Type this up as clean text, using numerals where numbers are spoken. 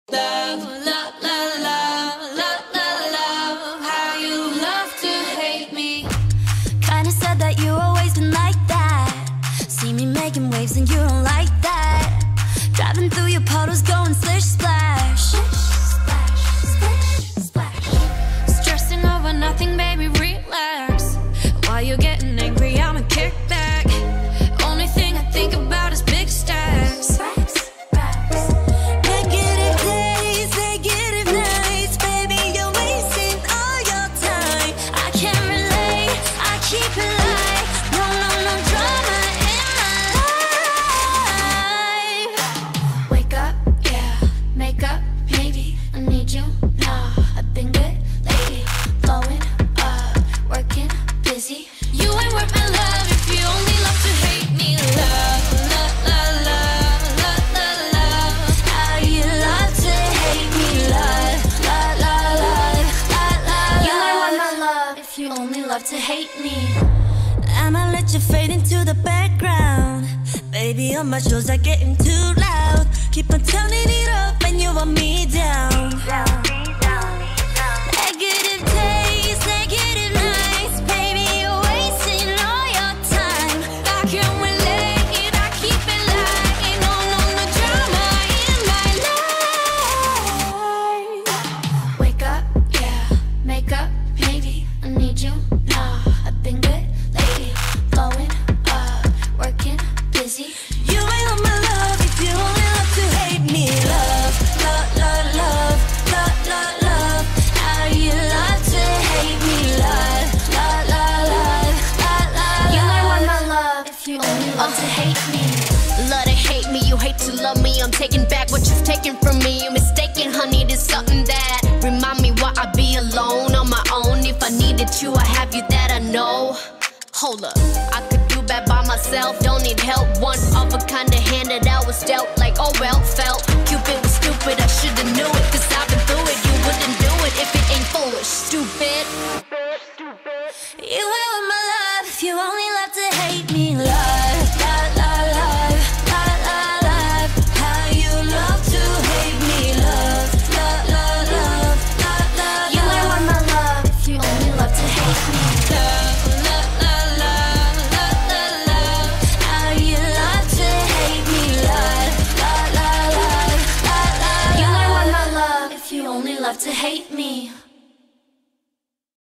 Love, love, love, love, love, love, love, how you love to hate me. Kinda said that you always been like that. See me making waves and you don't like that. Driving through your puddles going splish splash. Splash, splash, splash. Stressing over nothing, baby, relax. While you're getting angry, I'ma kick back. Only thing I think about is big stacks. Negative days, negative nights. Baby, you're wasting all your time. I can't relate, I keep it light. No, no, no drama in my life. Wake up, yeah, make up, maybe. I need you now. I've been good lately, blowing up, working, busy. You ain't worth my love if you only love to hate me. Love, love, love, love, love, love, love. How you love to hate me. Love, love, love, love, love, love. You ain't worth my love if you only love to hate me. I'ma let you fade into the background. Baby, all my shows are getting too loud. Keep on turning it up and you want me down. Negative days, negative nights. Baby, you're wasting all your time. I can't relate, I keep it light. No, no, no drama in my life. Wake up, yeah, make up, maybe. I need you now. I've been good lately, blowing up, working, busy. You ain't on my love if you only love to hate me. Love, love, love, love, love, love, love. How you love to hate me. Love, love, love, love, love, love. You ain't want my love if you only love to hate me. Love to hate me, you hate to love me. I'm taking back what you've taken from me. You're mistaken, honey, there's something that remind me why I be alone on my own. If I needed you, I have you that I know. Hold up, I could do bad by myself, don't need help. One of a kind of hand that I was dealt, like oh well, felt Cupid was stupid, I should've knew